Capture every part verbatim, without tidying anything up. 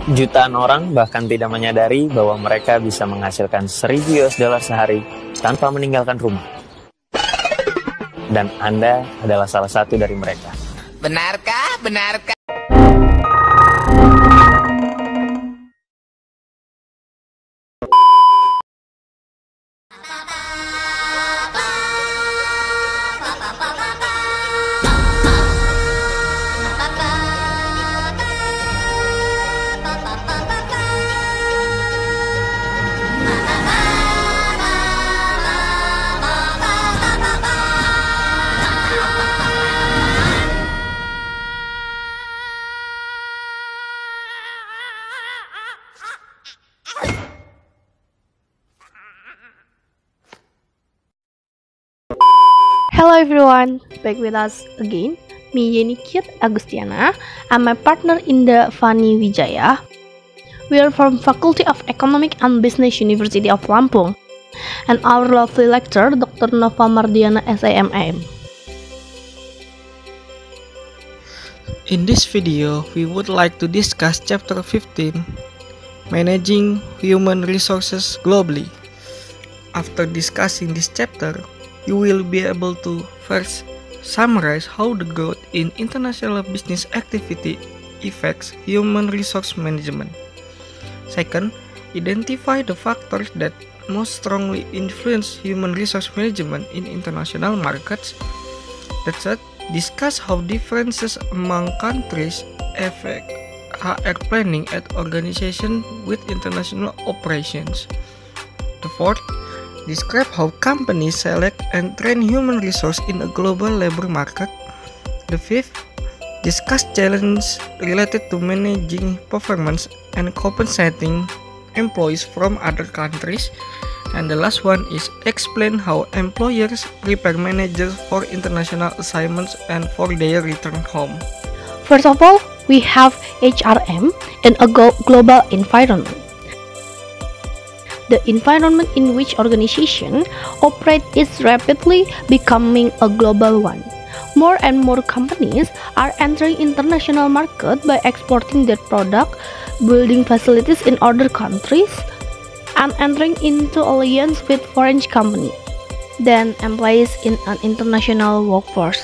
Jutaan orang bahkan tidak menyadari bahwa mereka bisa menghasilkan seribu U S dollar sehari tanpa meninggalkan rumah. Dan Anda adalah salah satu dari mereka. Benarkah? Benarkah? Hello everyone, back with us again. Me Yeni Kit Agustiana. I'm my partner in the Fani Wijaya. We are from Faculty of Economic and Business University of Lampung, and our lovely lecturer Doctor Nova Mardiana S A M M. In this video, we would like to discuss Chapter fifteen, Managing Human Resources Globally. After discussing this chapter, you will be able to first summarize how the growth in international business activity affects human resource management. Second, identify the factors that most strongly influence human resource management in international markets. The third, discuss how differences among countries affect H R planning at organizations with international operations. The fourth, describe how companies select and train human resources in a global labor market. The fifth, discuss challenges related to managing performance and compensating employees from other countries. And the last one is explain how employers prepare managers for international assignments and for their return home. First of all, we have H R M in a go- global environment. The environment in which organization operate is rapidly becoming a global one. More and more companies are entering international market by exporting their product, building facilities in other countries, and entering into alliance with foreign companies, then employees in an international workforce.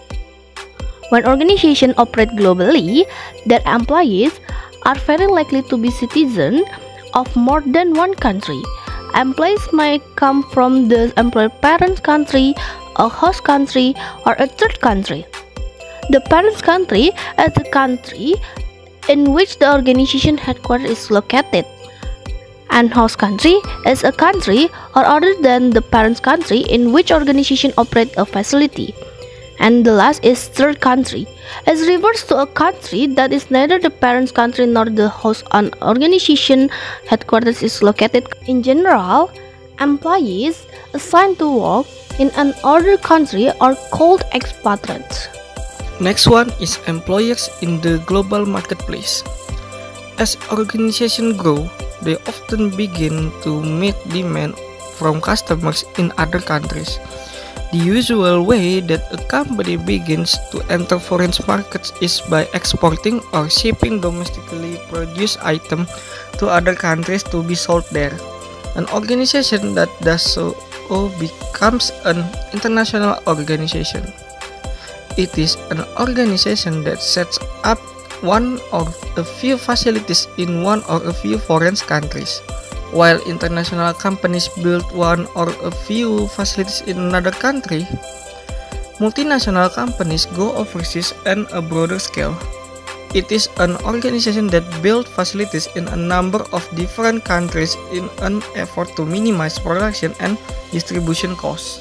When organizations operate globally, their employees are very likely to be citizens of more than one country. Employees might come from the employer parent country, a host country, or a third country. The parent country is the country in which the organization headquarters is located, and host country is a country or other than the parent country in which organization operates a facility. And the last is third country. It refers to a country that is neither the parent country nor the host an organization headquarters is located. In general, employees assigned to work in an other country are called expatriates. Next one is employers in the global marketplace. As organizations grow, they often begin to meet demand from customers in other countries. The usual way that a company begins to enter foreign markets is by exporting or shipping domestically produced items to other countries to be sold there. An organization that does so becomes an international organization. It is an organization that sets up one or a few facilities in one or a few foreign countries. While international companies build one or a few facilities in another country, multinational companies go overseas on a broader scale. It is an organization that builds facilities in a number of different countries in an effort to minimize production and distribution costs.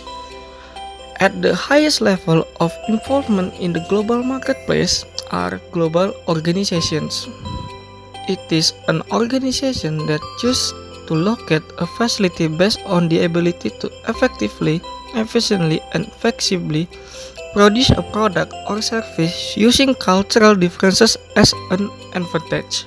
At the highest level of involvement in the global marketplace are global organizations. It is an organization that chooses to locate a facility based on the ability to effectively, efficiently, and flexibly produce a product or service using cultural differences as an advantage.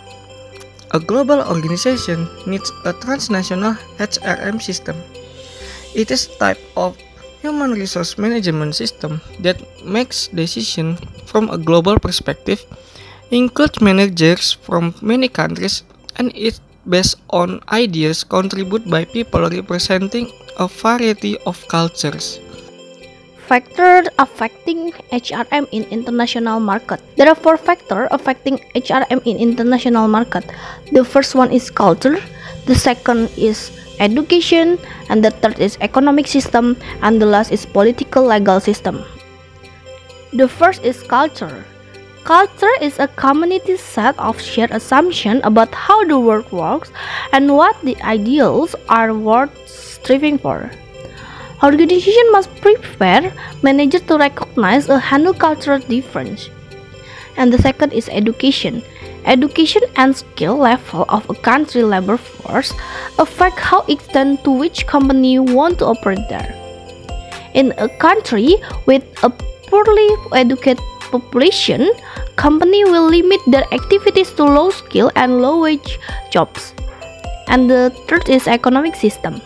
A global organization needs a transnational H R M system. It is a type of human resource management system that makes decisions from a global perspective includes managers from many countries, and is based on ideas contributed by people representing a variety of cultures. Factors affecting H R M in international market. There are four factors affecting H R M in international market. The first one is culture, the second is education, and the third is economic system, and the last is political legal system. The first is culture. Culture is a community set of shared assumptions about how the world works and what the ideals are worth striving for. Organization must prepare managers to recognize and handle cultural difference. And the second is education. Education and skill level of a country labor force affect how extent to which company want to operate there. In a country with a poorly educated population, company will limit their activities to low skill and low wage jobs. And the third is economic system.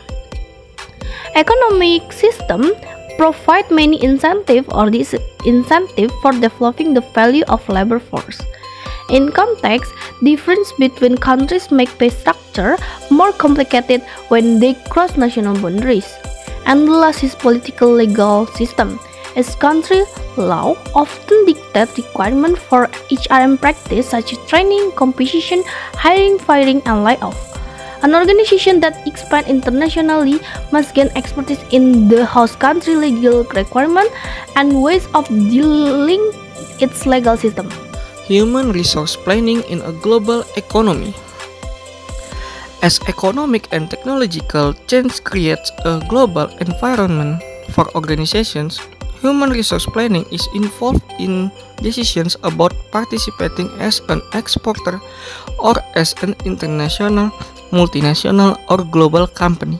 Economic system provide many incentive or disincentive for developing the value of labor force. In context, difference between countries make pay structure more complicated when they cross national boundaries. And the last is political legal system. As country law often dictate requirements for H R M practice such as training, compensation, hiring, firing, and layoff. An organization that expands internationally must gain expertise in the host country legal requirements and ways of dealing its legal system. Human resource planning in a global economy. As economic and technological change creates a global environment for organizations, human resource planning is involved in decisions about participating as an exporter or as an international, multinational, or global company.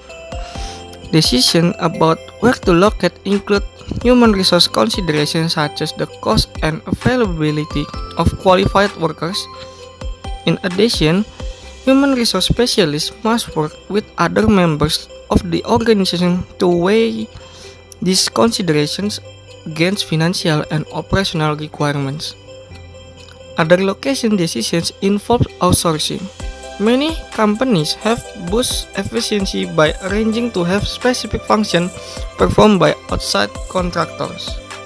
Decisions about where to locate include human resource considerations such as the cost and availability of qualified workers. In addition, human resource specialists must work with other members of the organization to weigh these considerations against financial and operational requirements. Other location decisions involve outsourcing. Many companies have boosted efficiency by arranging to have specific functions performed by outside contractors.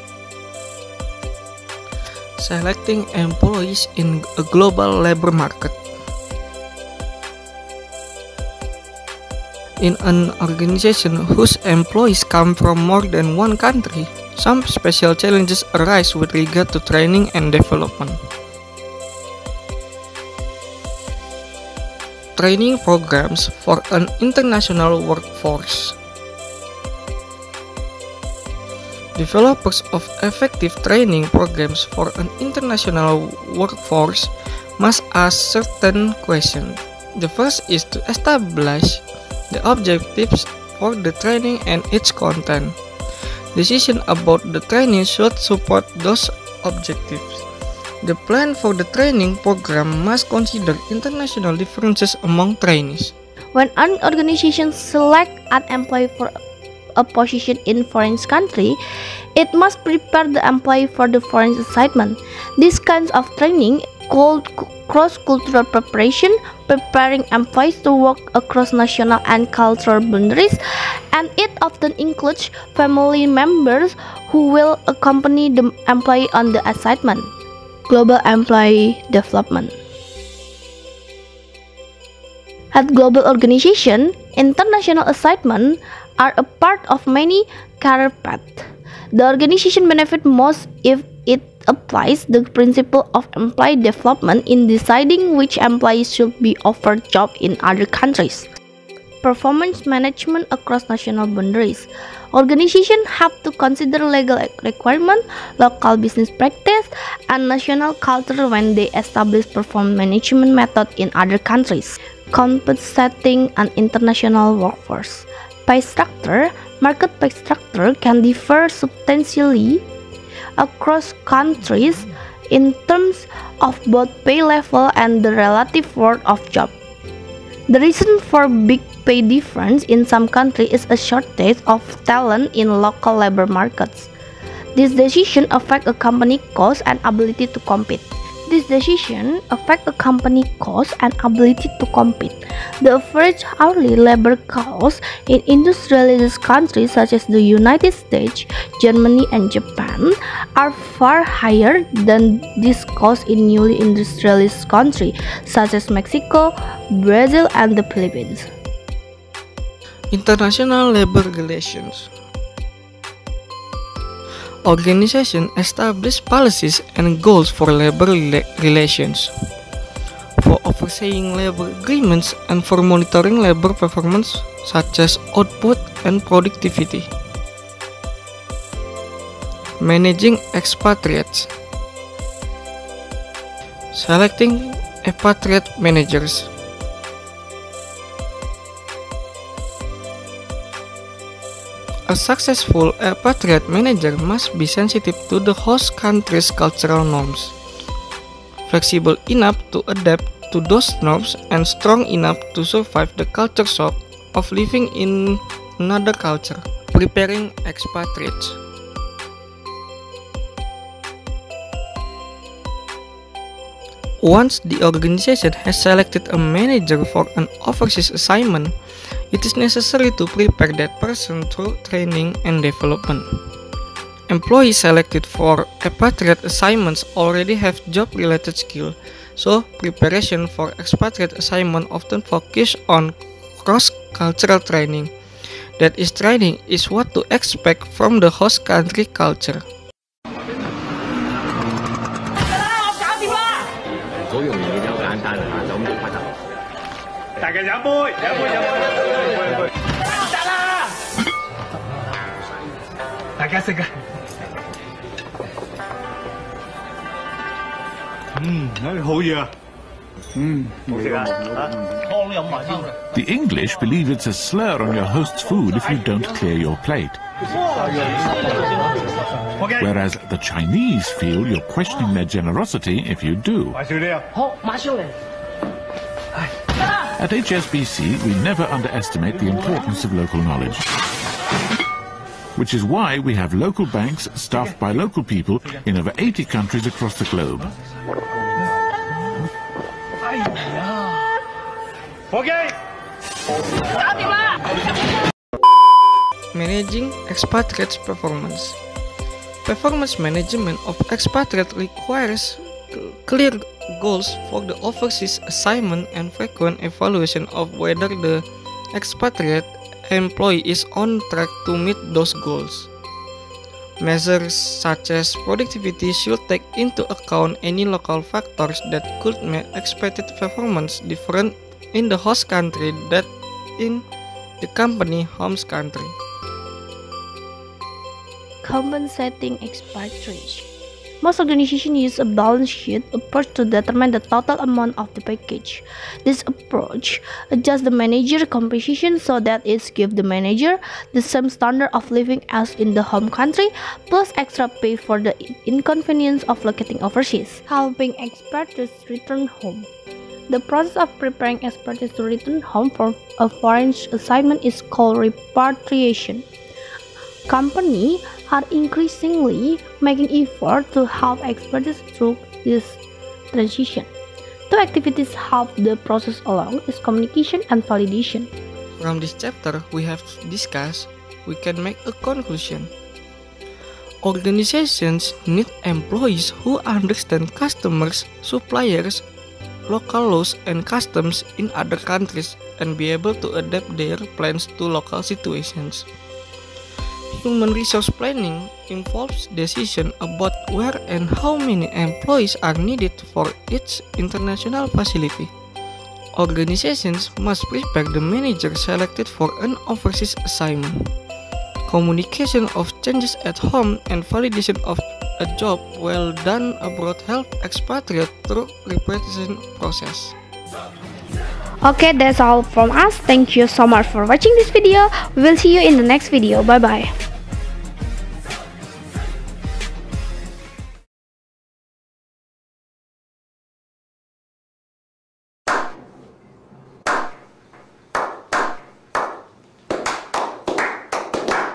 Selecting employees in a global labor market. In an organization whose employees come from more than one country, some special challenges arise with regard to training and development. Training programs for an international workforce. Developers of effective training programs for an international workforce must ask certain questions. The first is to establish the objectives for the training and its content. Decision about the training should support those objectives. The plan for the training program must consider international differences among trainees. When an organization selects an employee for a position in foreign country, it must prepare the employee for the foreign assignment. This kind of training called cross-cultural preparation, preparing employees to work across national and cultural boundaries, and it often includes family members who will accompany the employee on the assignment. Global employee development. At global organization, international assignments are a part of many career paths. The organization benefits most if it applies the principle of employee development in deciding which employees should be offered jobs in other countries. Performance management across national boundaries. Organizations have to consider legal requirements, local business practice, and national culture when they establish performance management methods in other countries. Compensating an international workforce. Pay structure. Market pay structure can differ substantially across countries in terms of both pay level and the relative worth of job. The reason for big pay difference in some countries is a shortage of talent in local labor markets. This decision affects a company's cost and ability to compete. This decision affects a company's cost and ability to compete. The average hourly labor cost in industrialized countries such as the United States, Germany, and Japan are far higher than this cost in newly industrialized countries such as Mexico, Brazil, and the Philippines. International labor relations. Organizations establish policies and goals for labor relations, for overseeing labor agreements, and for monitoring labor performance such as output and productivity. Managing expatriates. Selecting expatriate managers. A successful expatriate manager must be sensitive to the host country's cultural norms, flexible enough to adapt to those norms, and strong enough to survive the culture shock of living in another culture. Preparing expatriates. Once the organization has selected a manager for an overseas assignment, it is necessary to prepare that person through training and development. Employees selected for expatriate assignments already have job-related skills, so preparation for expatriate assignment often focus on cross-cultural training. That is, training is what to expect from the host country culture. The English believe it's a slur on your host's food if you don't clear your plate. Whereas the Chinese feel you're questioning their generosity if you do. At H S B C, we never underestimate the importance of local knowledge. Which is why we have local banks staffed by local people in over eighty countries across the globe. Managing expatriates' performance. Performance management of expatriate requires clear goals for the overseas assignment and frequent evaluation of whether the expatriate employee is on track to meet those goals. Measures such as productivity should take into account any local factors that could make expected performance different in the host country than in the company home country. Compensating expatriates. Most organizations use a balance sheet approach to determine the total amount of the package. This approach adjusts the manager compensation so that it gives the manager the same standard of living as in the home country, plus extra pay for the inconvenience of locating overseas. Helping expatriates return home. The process of preparing expatriates to return home for a foreign assignment is called repatriation. Companies are increasingly making effort to help expatriates through this transition. Two activities help the process along is communication and validation. From this chapter we have discussed, we can make a conclusion. Organizations need employees who understand customers, suppliers, local laws and customs in other countries and be able to adapt their plans to local situations. Human resource planning involves decisions about where and how many employees are needed for each international facility. Organizations must prepare the manager selected for an overseas assignment. Communication of changes at home and validation of a job well done abroad help expatriate through repatriation process. Okay, that's all from us. Thank you so much for watching this video. We will see you in the next video. Bye bye.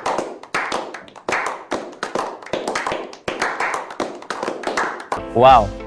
Wow,